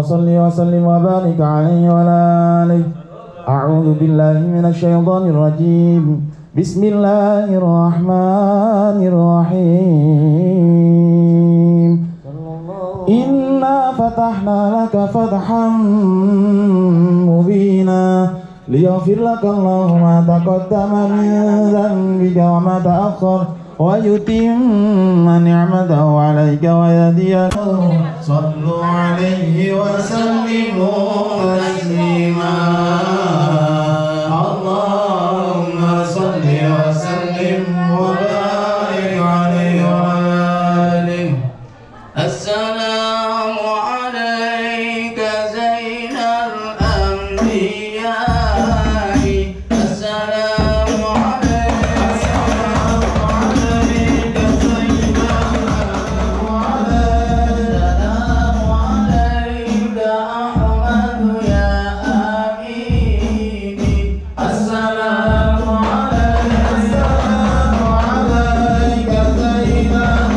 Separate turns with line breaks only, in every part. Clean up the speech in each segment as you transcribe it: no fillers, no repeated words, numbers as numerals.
صل وسلم وبارك عليه وعلى آله. أعوذ بالله من الشيطان الرجيم. بسم الله الرحمن الرحيم. إنا فتحنا لك فتحا مبينا ليغفر لك الله ما تقدم من ذنبك وما تأخر ويتم نعمته عليك ويهديك. صلوا عليه وسلموا تسليما. اللهم صل وسلم وبارك عليه وعلى آله. السلام عليك زين الأنبياء. السلام عليك زين السلام عليك أحمد يا أمين. السلام عليك زين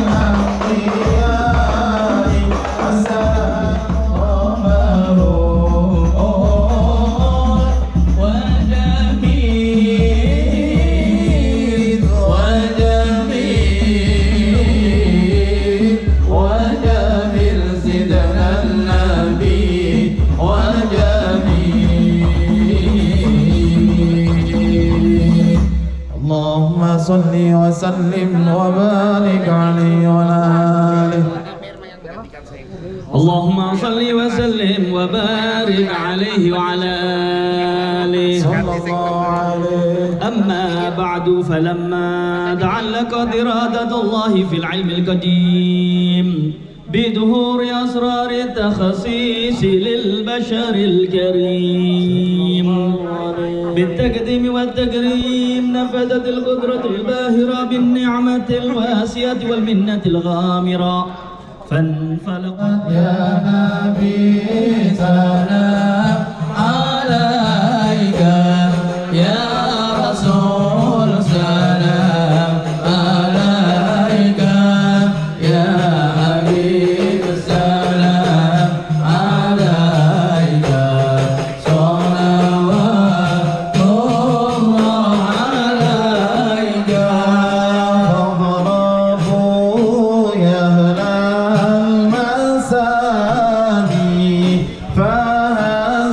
اللهم صل وسلم وبارك عليه وعلى آله.
اللهم صل وسلم وبارك عليه وعلى آله.
صلى الله عليه.
أما بعد فلما تعلقت إرادة الله في العلم القديم بظهور أسرار التخصيص للبشر الكريم بالتقديم والتكريم نفذت القدرة الباهرة بالنعمة الواسعة والمنة الغامرة فانفلقت
يا نبي سلام عليك يا رسول سلام عليك يا حبيب سلام عليك صلوات الله عليك. فاضربوا يا أهل المساني فهذا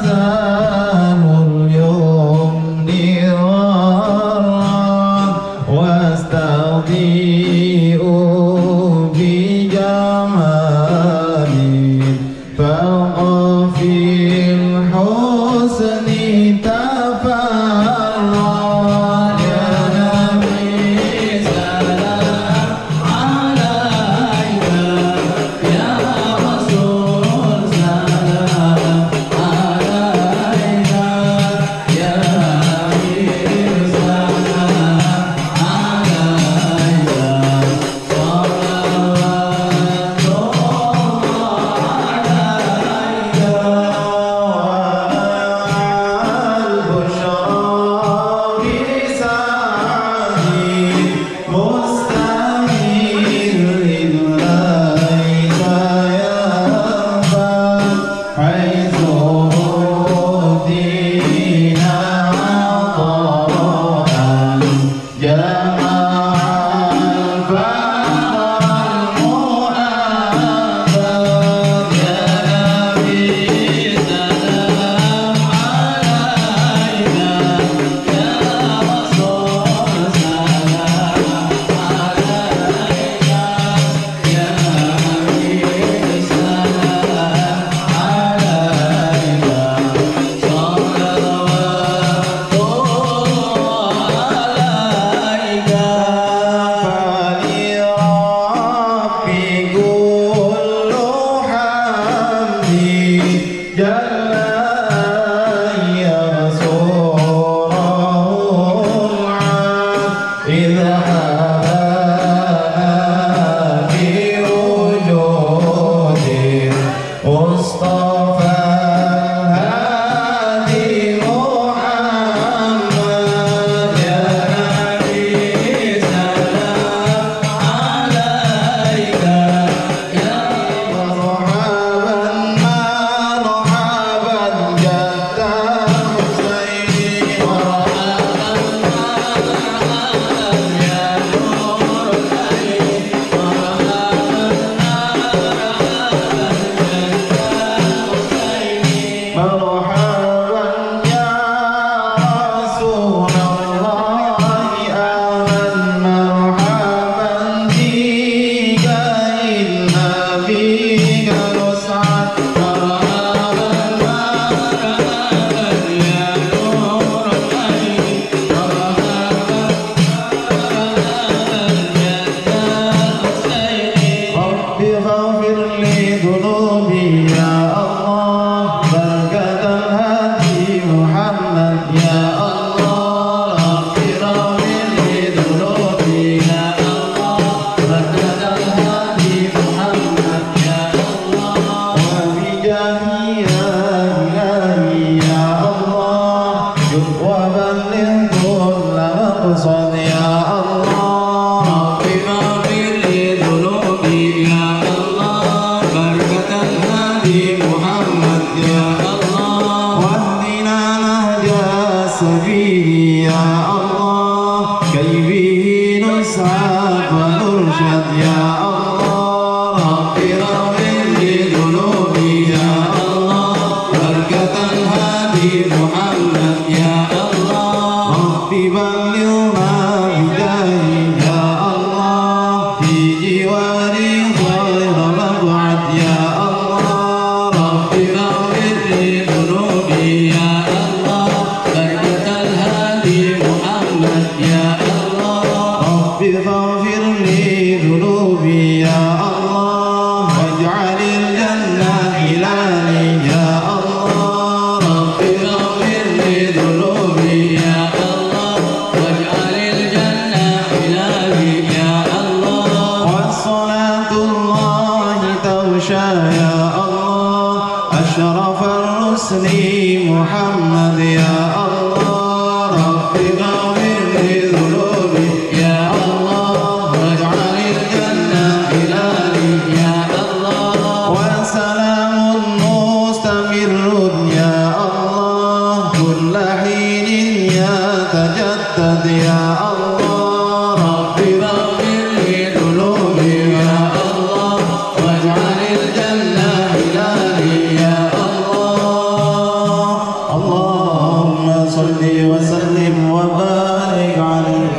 اقصد يا الله رب اغفر لي ذنوبي يا الله بركة الهادي محمد يا الله واهدنا نهج السبيل يا الله كي به نسعد ونرشد يا الله رب اغفر لي ذنوبي يا الله بركة الهادي محمد يا الله رب بلغنا بدايه يا الله في جواري خير مبعث يا الله رب اغفر لي ذنوبي يا الله بركة الهادي محمد يا الله رب اغفر لي ذنوبي يا الله واجعل الجنة خلالي يا الله رب اغفر لي ذنوبي يا الله واجعل الجنة خلالي يا الله والصلاة الله تغشى يا الله أشرف الرسل محمد يا الله رب اغفر لي ذنوبي يا الله واجعل الجنة خلالي يا الله وسلام مستمر يا الله كل حين يتجدد يا الله رب اغفر لي ذنوبي يا الله واجعل الجنة خلالي يا الله اللهم صل وسلم وبارك عليه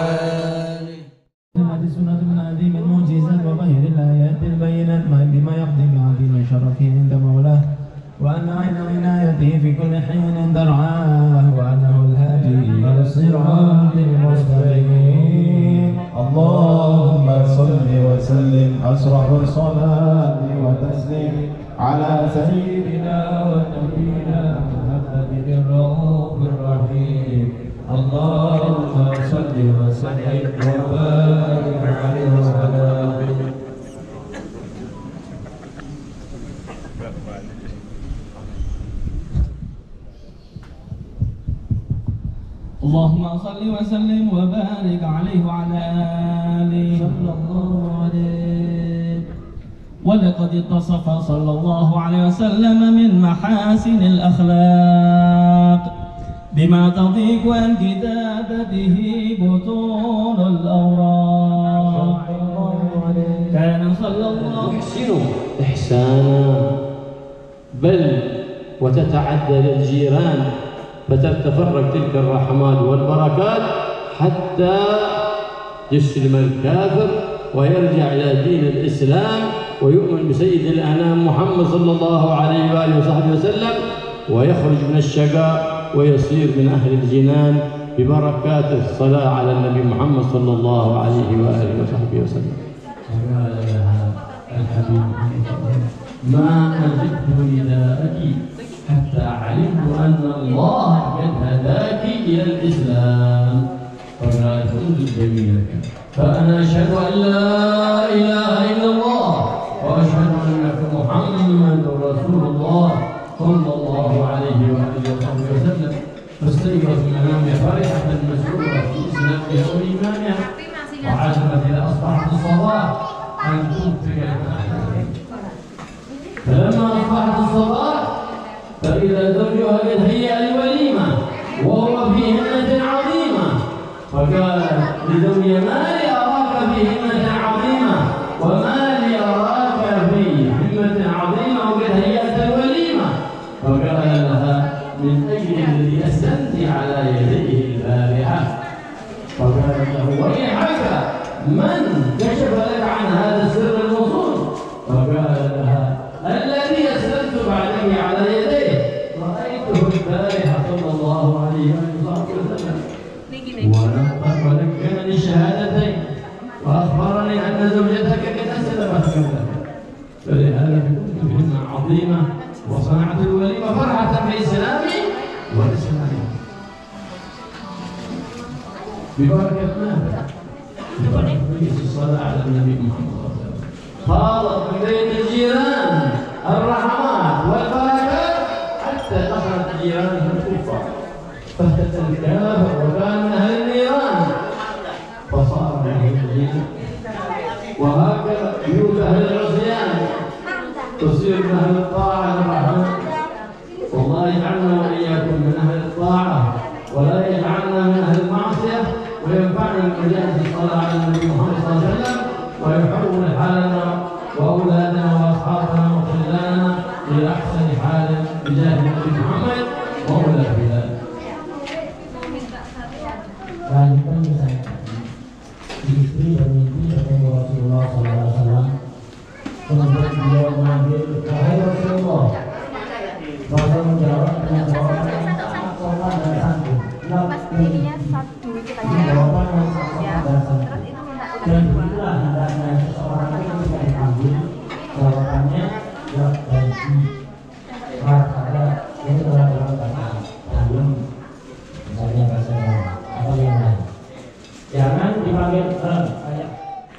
هذه السنة من عظيم المعجزات وظاهر الآيات البينات بما يقضي بعظيم شرفه عند مولاه وأن عين عنايته في كل حين درعاه وأنه الهادي إلى الصراط المستقيم. اللهم صل وسلم أشرف الصلاة وتسليم على سيدنا ونبينا محمد الرؤوف الرحيم. اللهم صل وسلم وبارك عليه وعلى آله.
اللهم صل وسلم وبارك عليه وعلى آله
صلى الله عليه.
ولقد اتصف صلى الله عليه وسلم من محاسن الأخلاق بما تضيق عن كتابته بطون الأوراق. كان صلى الله
يحسن إحسانا بل وتتعدى للجيران فتتفرق تلك الرحمات والبركات حتى يسلم الكافر ويرجع إلى دين الإسلام ويؤمن بسيد الأنام محمد صلى الله عليه وآله وصحبه وسلم ويخرج من الشقاء ويصير من أهل الجنان ببركات الصلاة على النبي محمد صلى الله عليه وآله وصحبه وسلم.
وقال لها الحبيب ما أجبت نداءك حتى علمت أن الله قد هداك إلى الإسلام. فقالت انظر جميلك فأنا أشهد أن لا إله إلا الله وأشهد أنك محمد رسول الله صلى الله عليه وآله وصحبه وسلم. فاستيقظت من المنام فرحة مسرورة في إسلامها وإيمانها وعزمت إذا أصبحت الصباح أن تنفق المال. فلما أصبحت الصباح فإذا زوجها قد هيأ لوليمة وهو في همة عظيمة. فقالت لزوجها ما لي أراك في همة عظيمة وما لي أراك في همة عظيمة وقد هيأت الوليمة. فقال لها من أجل الذي أسلمت على يديه البارحة. فقالت له ويحك من كشف لك عن هذا السر الموصول؟ فقال لها الذي أسلمت بعدك على يديه رأيته البارحة صلى الله عليه وسلم ولكنني الشهادتين وأخبرني أن زوجتك قد أسلمت قبلك. فلهذا كنت بهمة عظيمة وصنعت الوليمة فرحة بإسلامي وإسلامي. ببركة ماذا؟ ببركة الصلاة على النبي محمد صلى الله عليه وسلم. خاضت من بين الجيران الرحمات والبركات حتى دخلت جيرانها الكفار فاهتدى الكافر وكان من أهل النيران وينفعنا المجالس الصلاة على النبي محمد صلى الله عليه وسلم ويحول حالنا وأولادنا وأصحابنا وخلاننا إلى أحسن حال بجاه النبي محمد وأولاد بلاد.
Lanjutkan misalnya istri bermimpi bertemu Rasulullah SAW, kemudian beliau memanggil, wahai Rasulullah. Rasul menjawab dengan jawaban yang sangat sopan dan santun.
Ininya satu kita
Jawaban yang sangat
ya.
sopan dan santun.
Terus itu minta
Dan itulah hendaknya seseorang itu tidak dipanggil, jawabannya jawab baik. Marhaba, itu adalah dalam bahasa Arab, misalnya bahasa Arab atau yang lain. Jangan dipanggil kayak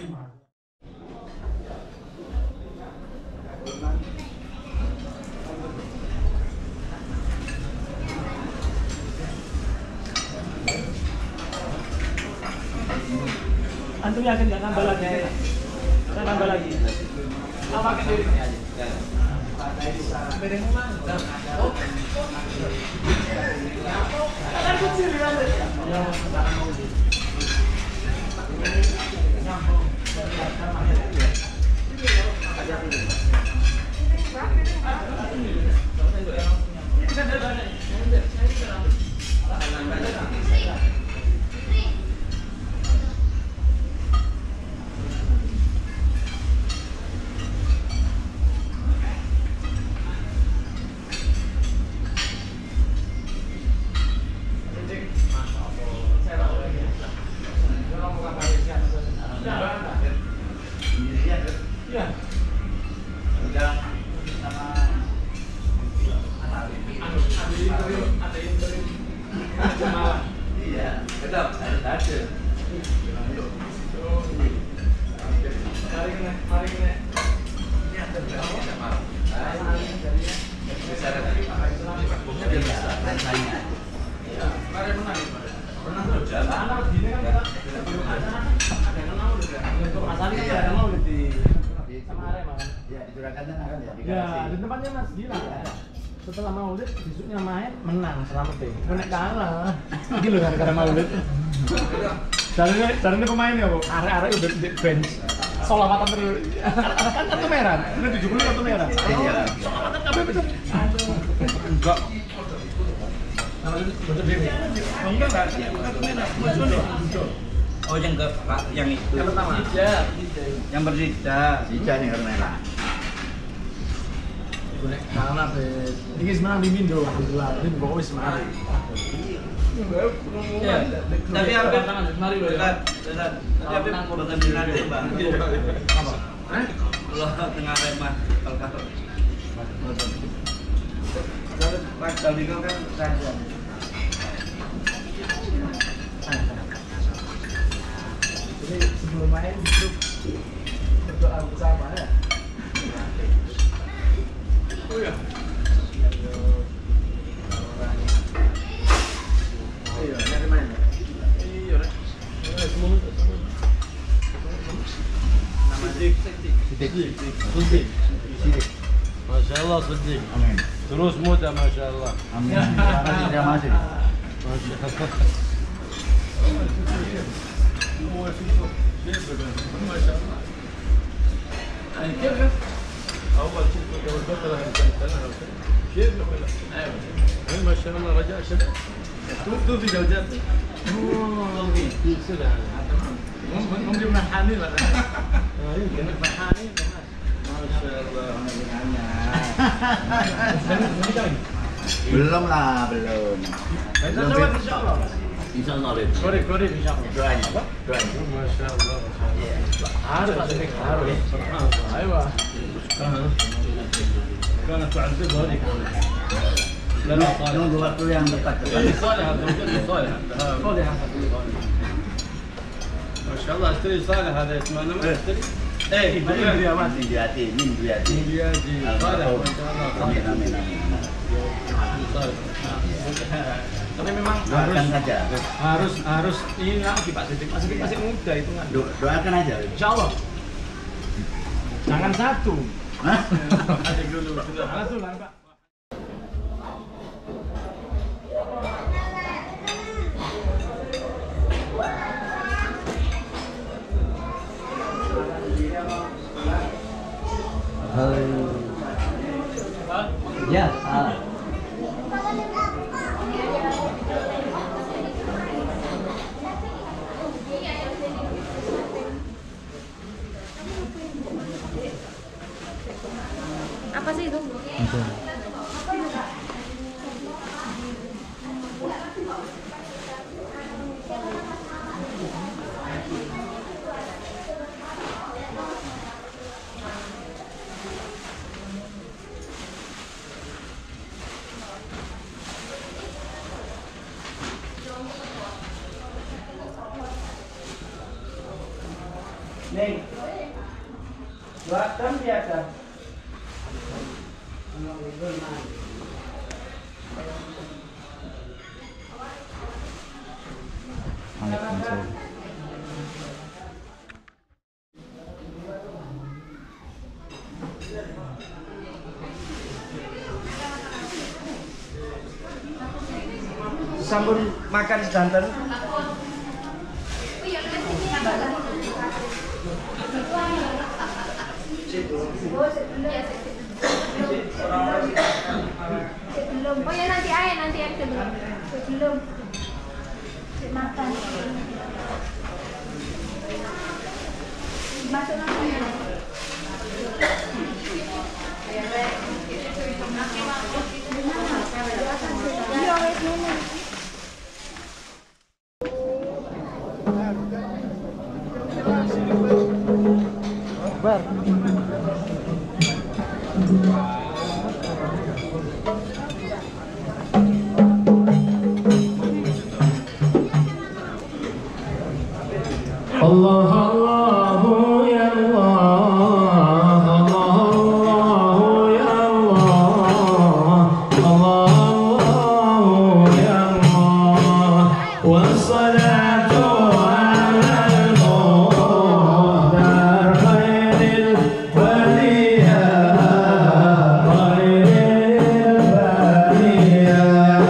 Antum yakin nggak nambah lagi? Saya nambah lagi. Apa ke diri? Bedeng mana? Kan kecil ya. Ya, di tempatnya Mas Gila. Setelah maulid, besoknya main, menang selametin. Nek kalah. Iki lho gara-gara maulid. Caranya pemain ya, Bu. Arek-arek udah di bench. Solawatan terus. Kan kartu merah. Ini 70 kartu merah. Iya. Solawatan kabeh bener. Aduh. Enggak. Enggak, kartu merah.
Oh, yang ke Pak, yang itu.
Yang pertama.
Yang berzida. Zida nih kartu merah.
Nek kalah be. Iki semenang di Mindo kebetulan. Ini kok wis mari.
Ya, tapi apa mari lho ya. Tapi bukan di nanti, Bang.
Apa? Hah?
Allah tengah remah kalau Pak Dalino kan saja.
Jadi sebelum main grup berdoa bersama ya. Oh ya. Iya, nyari main. Iya, Rek. Nama Sidik.
Masya Allah Siddiq.
Amin.
Terus muda Masya Allah.
Amin. Terima kasih.
Masya Allah.
Masya Allah. كيف؟ أول شيء قبل فترة كيف ولا؟ أيوة. ما شاء الله رجاء شباب. تو في زوجات. في سنة. هم دي منحانين ولا؟ يمكن منحانين. ما شاء الله.
Belum lah, belum.
Insya Allah.
Insya Allah.
Korek insya Allah.
Doain. Doain.
Masya Allah. Harus. أيوة. كانت تعذب هذيك. لا صالح.
Nunggu waktu yang tepat.
صالحة صالحة. ما شاء الله اشتري صالح هذا اسمه انا ما اشتري. ايه
Min Duyati.
ملياجي صالح ما شاء الله.
Amin, amin, amin.
صالح. Tapi memang
Doakan saja.
harus ini lagi Pak Sidik. Pak Sidik masih muda itu kan.
Doakan aja.
Insya Allah. Jangan satu.
Hah?
Adik dulu. Satu lah Pak.
Ya, salah.
Apa sih itu?
Neng, buatan biasa. Sampun makan sedanten.
Sebelum, oh ya nanti aja sebelum makan. Masuk nanti. Iya, wes nenek.
Bar.
Allah Allahu ya Allah, Allah ya Allah, Allah ya Allah, wassalatu ala al-muhtar khairil bariyah, khairil bariyah.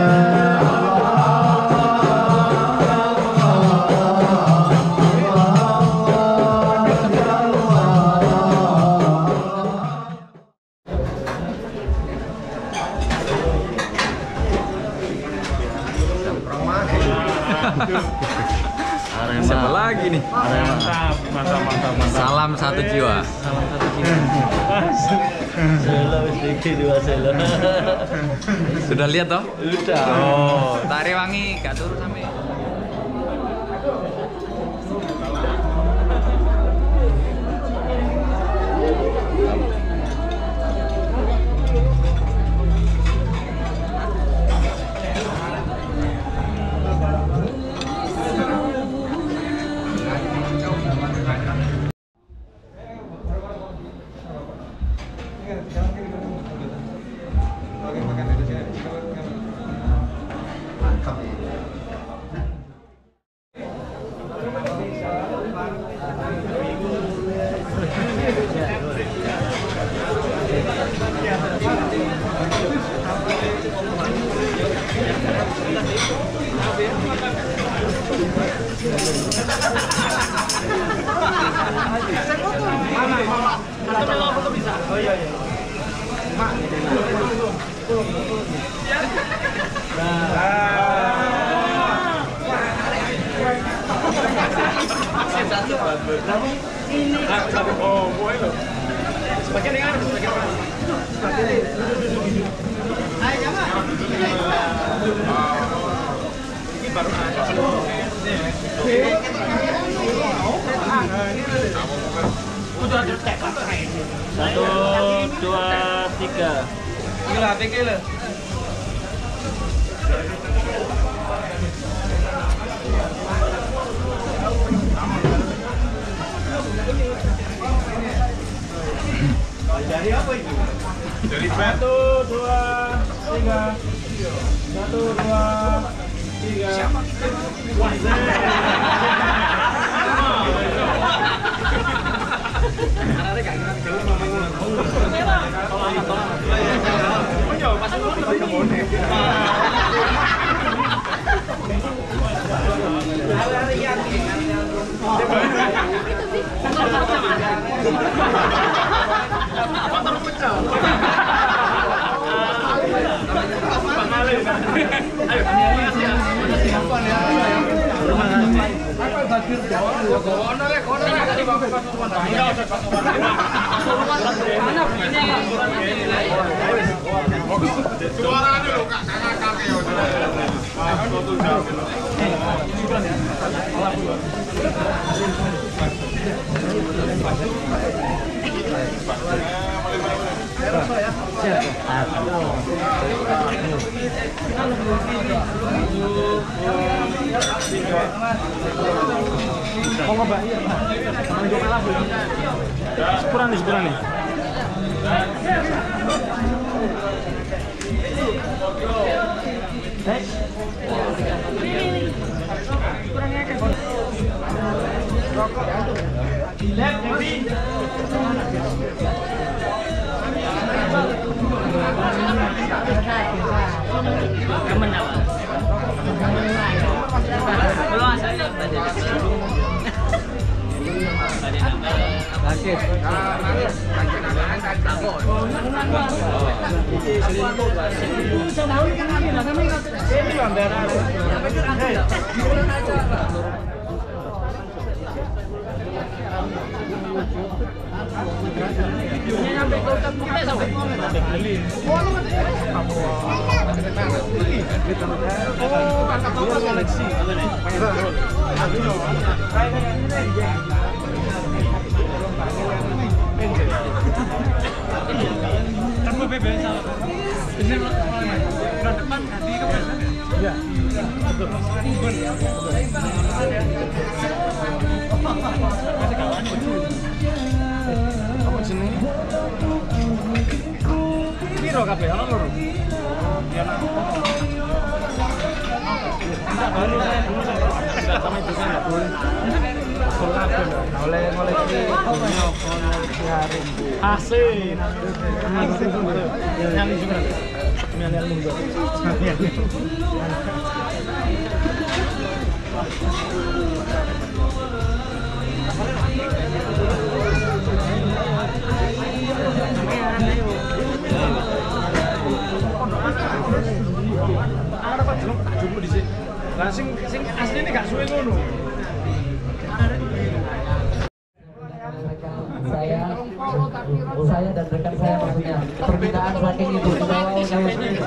Siapa lagi nih?
Mantap.
Salam satu jiwa.
Salam satu jiwa. Selo wis iki dua selo.
Sudah lihat toh?
Udah.
Oh, Tari Wangi gak turun sampai.
Oh, boleh loh. Sebagian yang ada, sebagian mana? Ini baru ada.
Satu, dua, tiga.
Gila, pikir. Dari apa itu?
Dari
1, 2, 3. 1, 2, 3. Siapa?
Sepurani. Piro kabeh ana loro. Ya nak. Sama itu kan enggak boleh. Oleh hari. Asik. Nyali juga. Nyali ilmu juga. Lah sing asline gak suwe ngono.
Saya dan rekan saya maksudnya permintaan saking ibu biasa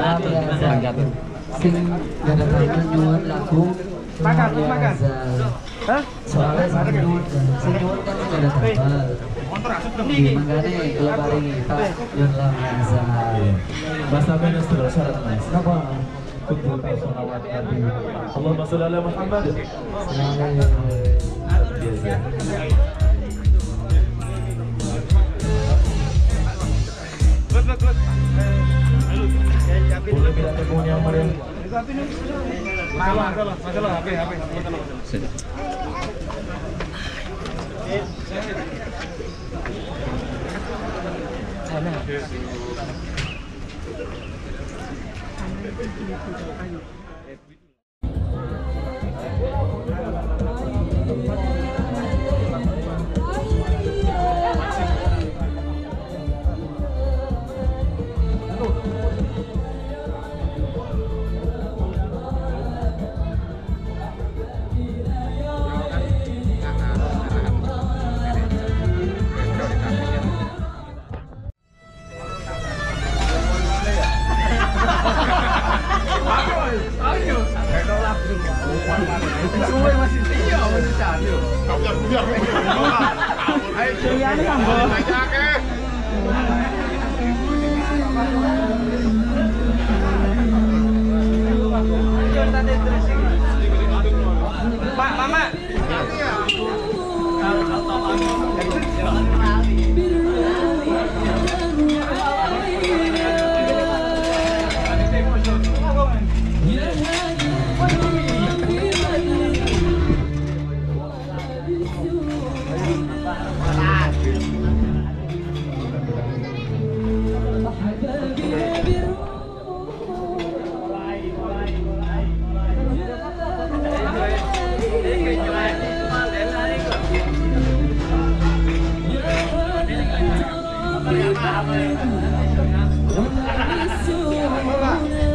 sing gada tangan nyuwun lagu makan. Hah? Soalnya sing nyuwun kan gada tambal. Makanya kalau paling Pak nyuwun biasa.
Bahasa minus terus syarat Mas.
Napa?
Kumpul salawat Nabi. Allahumma shalli ala Muhammad. Boleh minta teleponnya Maria. Masalah HP. Pak, Mama.
يملسون